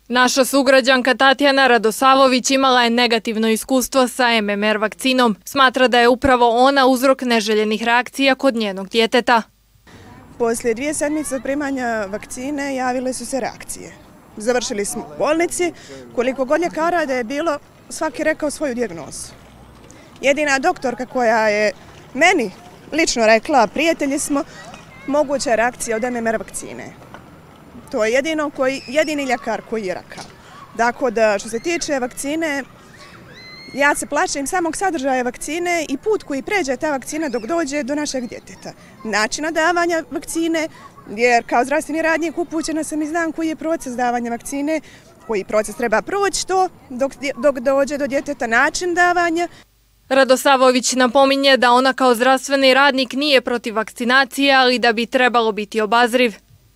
Naša sugrađanka Tatjana Radosavović imala je negativno iskustvo sa MMR vakcinom. Smatra da je upravo ona uzrok neželjenih reakcija kod njenog djeteta. Poslije 2 sedmice primanja vakcine javile su se reakcije. Završili smo u bolnici, koliko god ljekara da je bilo, svaki rekao svoju dijagnozu. Jedina doktorka koja je meni lično rekla, prijatelji smo, moguća reakcija od MMR vakcine. To je jedini ljekar koji je rekao. Dakle, što se tiče vakcine, ja se plašim samog sadržaja vakcine i put koji pređe ta vakcina dok dođe do našeg djeteta. Načina davanja vakcine, jer kao zdravstveni radnik upućena sam i znam koji je proces davanja vakcine, koji proces treba proći to dok dođe do djeteta, način davanja. Radosavović napominje da ona kao zdravstveni radnik nije protiv vakcinacije, ali da bi trebalo biti obazriv.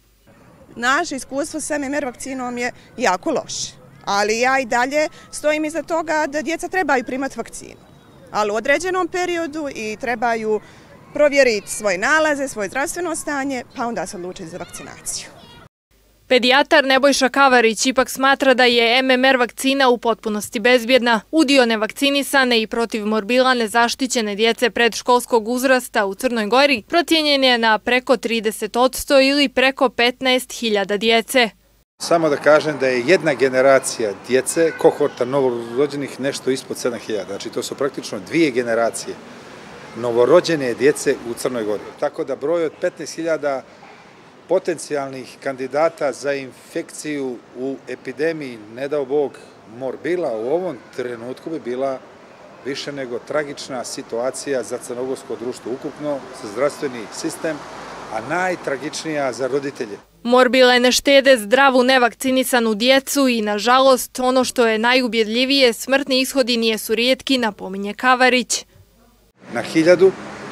Naše iskustvo sa MMR vakcinom je jako loše, ali ja i dalje stojim iza toga da djeca trebaju primati vakcinu, ali u određenom periodu i trebaju provjeriti svoje nalaze, svoje zdravstveno stanje, pa onda se odlučiti za vakcinaciju. Pedijatar Nebojša Kavarić ipak smatra da je MMR vakcina u potpunosti bezbjedna. Udio nevakcinisane i protiv morbila nezaštićene djece predškolskog uzrasta u Crnoj Gori procijenjen je na preko 30% ili preko 15.000 djece. Samo da kažem da je jedna generacija djece, kohorta novorođenih, nešto ispod 7.000. Znači to su praktično 2 generacije novorođene djece u Crnoj Gori. Tako da broj od 15.000 potencijalnih kandidata za infekciju u epidemiji, ne dao Bog, morbila u ovom trenutku bi bila više nego tragična situacija za crnogorsko društvo ukupno, za zdravstveni sistem, a najtragičnija za roditelje. Morbile ne štede zdravu nevakcinisanu djecu i, nažalost, ono što je najubjedljivije, smrtni ishodi nijesu rijetki, napominje Kavarić. Na 1000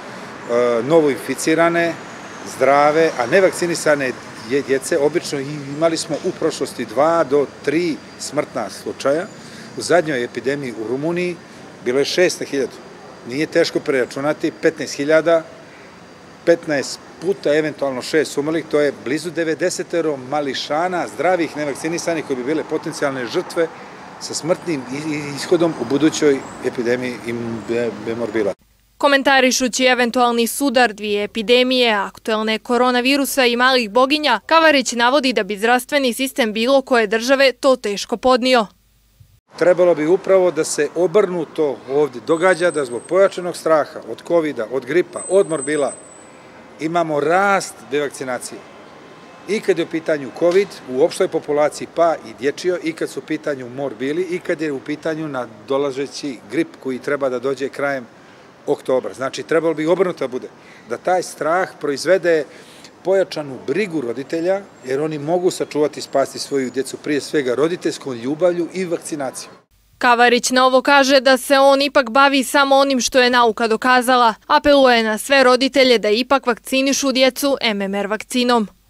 novoinficirane, zdrave, a nevakcinisane djece, obično imali smo u prošlosti 2 do 3 smrtna slučaja. U zadnjoj epidemiji u Rumuniji bilo je 6 na 1000. Nije teško preračunati, 15.000, 15 puta eventualno 6 umrlih, to je blizu 90 mališana zdravih nevakcinisanih koji bi bile potencijalne žrtve sa smrtnim ishodom u budućoj epidemiji morbila. Komentarišući eventualni sudar 2 epidemije, aktuelne koronavirusa i malih boginja, Kavarić navodi da bi zdravstveni sistem bilo koje države to teško podnio. Trebalo bi upravo da se obrnuto ovdje događa, da zbog pojačanog straha od covida, od gripa, od morbila imamo rast devakcinacije. I kad je u pitanju covid u opštoj populaciji, pa i dječjoj, i kad su u pitanju morbili, i kad je u pitanju nadolazeći grip koji treba da dođe krajem oktobra. Znači, trebalo bi obrnuto da bude, da taj strah proizvede pojačanu brigu roditelja, jer oni mogu sačuvati i spasti svoju djecu, prije svega roditeljskom ljubavlju i vakcinacijom. Kavarić na ovo kaže da se on ipak bavi samo onim što je nauka dokazala. Apeluje na sve roditelje da ipak vakcinišu djecu MMR vakcinom.